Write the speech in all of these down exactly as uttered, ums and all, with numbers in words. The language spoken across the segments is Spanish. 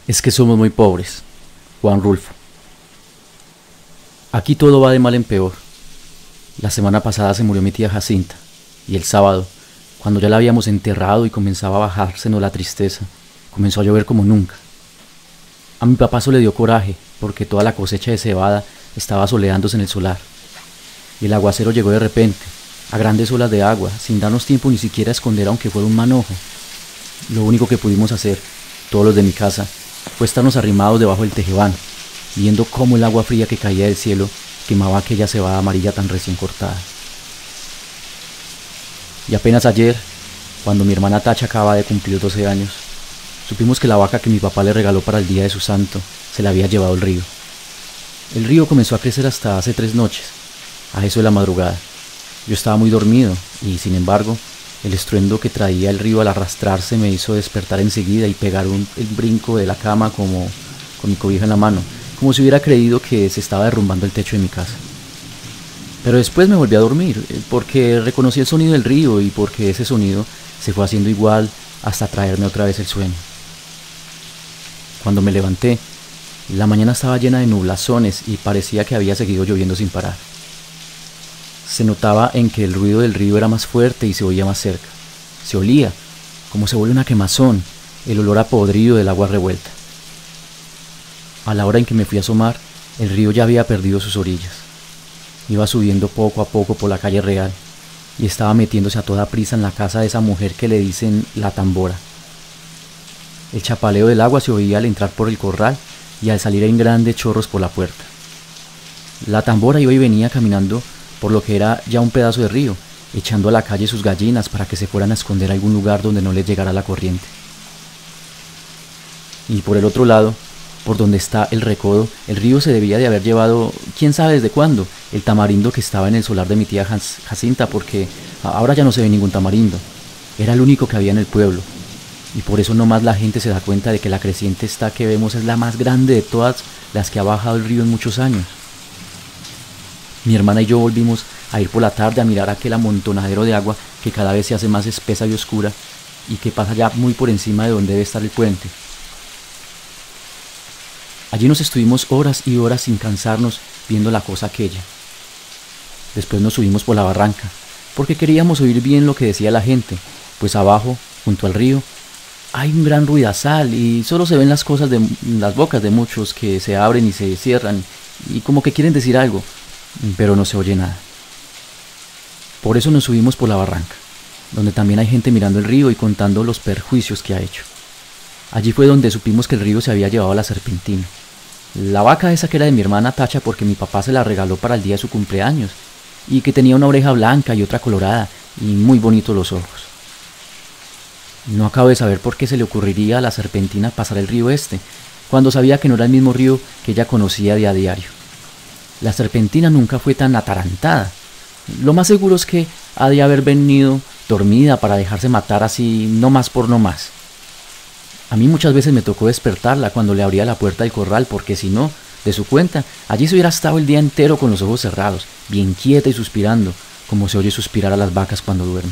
Es que somos muy pobres. Juan Rulfo. Aquí todo va de mal en peor. La semana pasada se murió mi tía Jacinta, y el sábado, cuando ya la habíamos enterrado y comenzaba a bajársenos la tristeza, comenzó a llover como nunca. A mi papá eso le dio coraje, porque toda la cosecha de cebada estaba soleándose en el solar. Y el aguacero llegó de repente, a grandes olas de agua, sin darnos tiempo ni siquiera a esconder aunque fuera un manojo. Lo único que pudimos hacer, todos los de mi casa, fue estarnos arrimados debajo del tejebán, viendo cómo el agua fría que caía del cielo quemaba aquella cebada amarilla tan recién cortada. Y apenas ayer, cuando mi hermana Tacha acaba de cumplir doce años, supimos que la vaca que mi papá le regaló para el día de su santo se la había llevado el río. El río comenzó a crecer hasta hace tres noches, a eso de la madrugada. Yo estaba muy dormido y, sin embargo, el estruendo que traía el río al arrastrarse me hizo despertar enseguida y pegar un, el brinco de la cama como con mi cobija en la mano, como si hubiera creído que se estaba derrumbando el techo de mi casa. Pero después me volví a dormir, porque reconocí el sonido del río y porque ese sonido se fue haciendo igual hasta traerme otra vez el sueño. Cuando me levanté, la mañana estaba llena de nublazones y parecía que había seguido lloviendo sin parar. Se notaba en que el ruido del río era más fuerte y se oía más cerca. Se olía, como se huele una quemazón, el olor a podrido del agua revuelta. A la hora en que me fui a asomar, el río ya había perdido sus orillas. Iba subiendo poco a poco por la calle Real y estaba metiéndose a toda prisa en la casa de esa mujer que le dicen la Tambora. El chapaleo del agua se oía al entrar por el corral y al salir en grandes chorros por la puerta. La Tambora iba y venía caminando por lo que era ya un pedazo de río, echando a la calle sus gallinas para que se fueran a esconder a algún lugar donde no les llegara la corriente. Y por el otro lado, por donde está el recodo, el río se debía de haber llevado, quién sabe desde cuándo, el tamarindo que estaba en el solar de mi tía Jacinta, porque ahora ya no se ve ningún tamarindo. Era el único que había en el pueblo, y por eso nomás la gente se da cuenta de que la creciente esta que vemos es la más grande de todas las que ha bajado el río en muchos años. Mi hermana y yo volvimos a ir por la tarde a mirar aquel amontonadero de agua que cada vez se hace más espesa y oscura y que pasa ya muy por encima de donde debe estar el puente. Allí nos estuvimos horas y horas sin cansarnos viendo la cosa aquella. Después nos subimos por la barranca, porque queríamos oír bien lo que decía la gente, pues abajo, junto al río, hay un gran ruidazal y solo se ven las cosas de las bocas de muchos que se abren y se cierran y como que quieren decir algo, pero no se oye nada. Por eso nos subimos por la barranca, donde también hay gente mirando el río y contando los perjuicios que ha hecho. Allí fue donde supimos que el río se había llevado a la serpentina. La vaca esa que era de mi hermana Tacha porque mi papá se la regaló para el día de su cumpleaños y que tenía una oreja blanca y otra colorada y muy bonitos los ojos. No acabo de saber por qué se le ocurriría a la serpentina pasar el río este, cuando sabía que no era el mismo río que ella conocía de a diario. La serpentina nunca fue tan atarantada. Lo más seguro es que ha de haber venido dormida para dejarse matar así, no más por no más. A mí muchas veces me tocó despertarla cuando le abría la puerta del corral, porque si no, de su cuenta, allí se hubiera estado el día entero con los ojos cerrados, bien quieta y suspirando, como se oye suspirar a las vacas cuando duermen.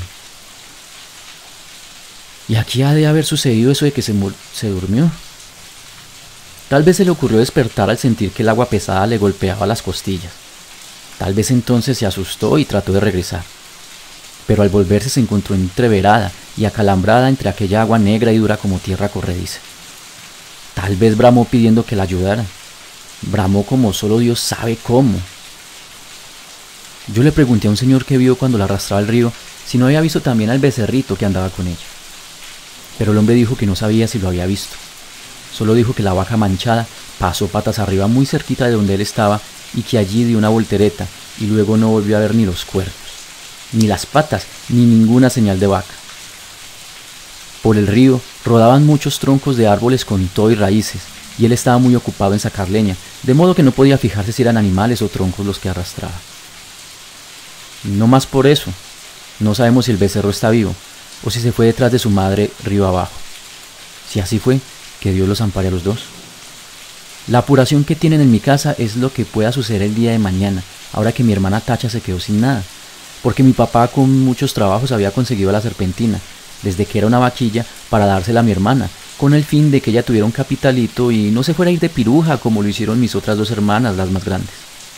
Y aquí ha de haber sucedido eso de que se, se durmió. Tal vez se le ocurrió despertar al sentir que el agua pesada le golpeaba las costillas. Tal vez entonces se asustó y trató de regresar. Pero al volverse se encontró entreverada y acalambrada entre aquella agua negra y dura como tierra corrediza. Tal vez bramó pidiendo que la ayudaran. Bramó como solo Dios sabe cómo. Yo le pregunté a un señor que vio cuando la arrastraba el río si no había visto también al becerrito que andaba con ella. Pero el hombre dijo que no sabía si lo había visto. Solo dijo que la vaca manchada pasó patas arriba muy cerquita de donde él estaba y que allí dio una voltereta y luego no volvió a ver ni los cuernos, ni las patas, ni ninguna señal de vaca. Por el río rodaban muchos troncos de árboles con todo y raíces, y él estaba muy ocupado en sacar leña, de modo que no podía fijarse si eran animales o troncos los que arrastraba. No más por eso, no sabemos si el becerro está vivo, o si se fue detrás de su madre río abajo. Si así fue, que Dios los ampare a los dos. La apuración que tienen en mi casa es lo que pueda suceder el día de mañana, ahora que mi hermana Tacha se quedó sin nada, porque mi papá con muchos trabajos había conseguido la serpentina, desde que era una vaquilla, para dársela a mi hermana, con el fin de que ella tuviera un capitalito y no se fuera a ir de piruja como lo hicieron mis otras dos hermanas, las más grandes.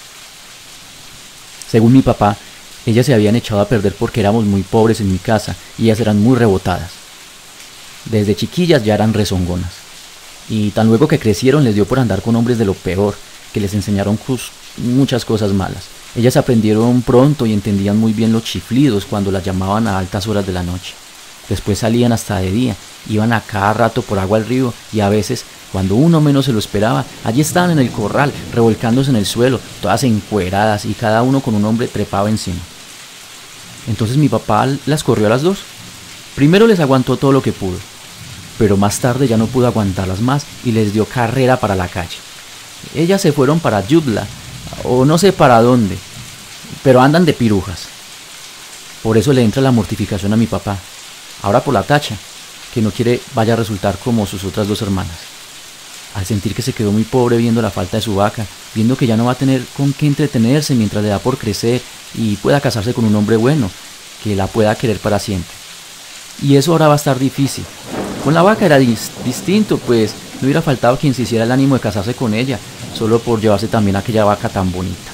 Según mi papá, ellas se habían echado a perder porque éramos muy pobres en mi casa y ellas eran muy rebotadas. Desde chiquillas ya eran rezongonas. Y tan luego que crecieron les dio por andar con hombres de lo peor, que les enseñaron muchas cosas malas. Ellas aprendieron pronto y entendían muy bien los chiflidos cuando las llamaban a altas horas de la noche. Después salían hasta de día, iban a cada rato por agua al río y a veces, cuando uno menos se lo esperaba, allí estaban en el corral, revolcándose en el suelo, todas encueradas y cada uno con un hombre trepado encima. Entonces mi papá las corrió a las dos. Primero les aguantó todo lo que pudo, pero más tarde ya no pudo aguantarlas más y les dio carrera para la calle. Ellas se fueron para Yutla, o no sé para dónde, pero andan de pirujas. Por eso le entra la mortificación a mi papá, ahora por la Tacha, que no quiere vaya a resultar como sus otras dos hermanas. Al sentir que se quedó muy pobre viendo la falta de su vaca, viendo que ya no va a tener con qué entretenerse mientras le da por crecer y pueda casarse con un hombre bueno, que la pueda querer para siempre. Y eso ahora va a estar difícil. Con la vaca era dis distinto, pues no hubiera faltado quien se hiciera el ánimo de casarse con ella, solo por llevarse también a aquella vaca tan bonita.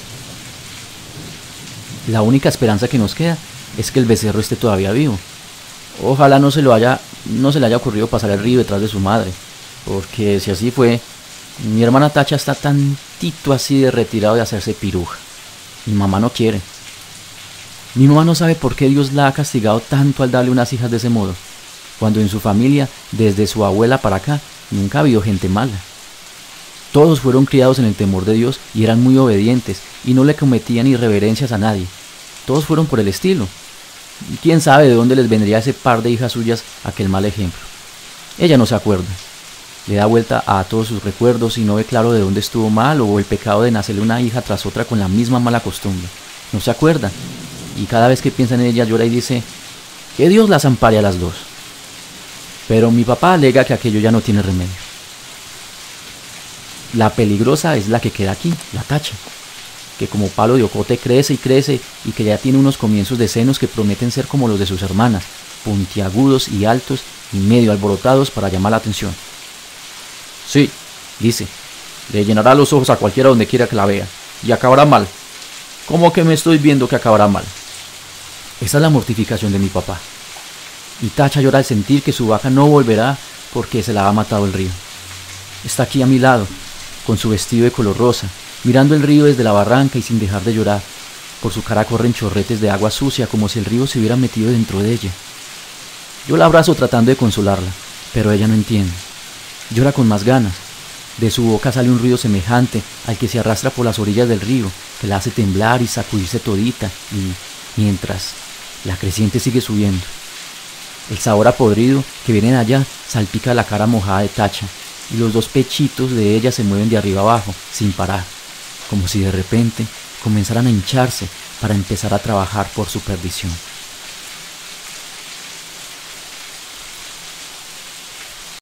La única esperanza que nos queda es que el becerro esté todavía vivo. Ojalá no se, lo haya, no se le haya ocurrido pasar el río detrás de su madre, porque si así fue, mi hermana Tacha está tantito así de retirado de hacerse piruja. Mi mamá no quiere. Mi mamá no sabe por qué Dios la ha castigado tanto al darle unas hijas de ese modo, cuando en su familia, desde su abuela para acá, nunca ha habido gente mala. Todos fueron criados en el temor de Dios y eran muy obedientes y no le cometían irreverencias a nadie. Todos fueron por el estilo. Y quién sabe de dónde les vendría ese par de hijas suyas aquel mal ejemplo. Ella no se acuerda. Le da vuelta a todos sus recuerdos y no ve claro de dónde estuvo mal o el pecado de nacerle una hija tras otra con la misma mala costumbre. No se acuerda. Y cada vez que piensa en ella llora y dice que Dios las ampare a las dos. Pero mi papá alega que aquello ya no tiene remedio. La peligrosa es la que queda aquí, la Tacha, que como palo de ocote crece y crece y que ya tiene unos comienzos de senos que prometen ser como los de sus hermanas, puntiagudos y altos y medio alborotados para llamar la atención. Sí, dice, le llenará los ojos a cualquiera donde quiera que la vea, y acabará mal. ¿Cómo que me estoy viendo que acabará mal? Esa es la mortificación de mi papá. Y Tacha llora al sentir que su vaca no volverá porque se la ha matado el río. Está aquí a mi lado, con su vestido de color rosa, mirando el río desde la barranca y sin dejar de llorar. Por su cara corren chorretes de agua sucia como si el río se hubiera metido dentro de ella. Yo la abrazo tratando de consolarla, pero ella no entiende. Llora con más ganas. De su boca sale un ruido semejante al que se arrastra por las orillas del río, que la hace temblar y sacudirse todita, y mientras la creciente sigue subiendo. El sabor a podrido que viene de allá salpica la cara mojada de Tacha, y los dos pechitos de ella se mueven de arriba abajo, sin parar, como si de repente comenzaran a hincharse para empezar a trabajar por su perdición.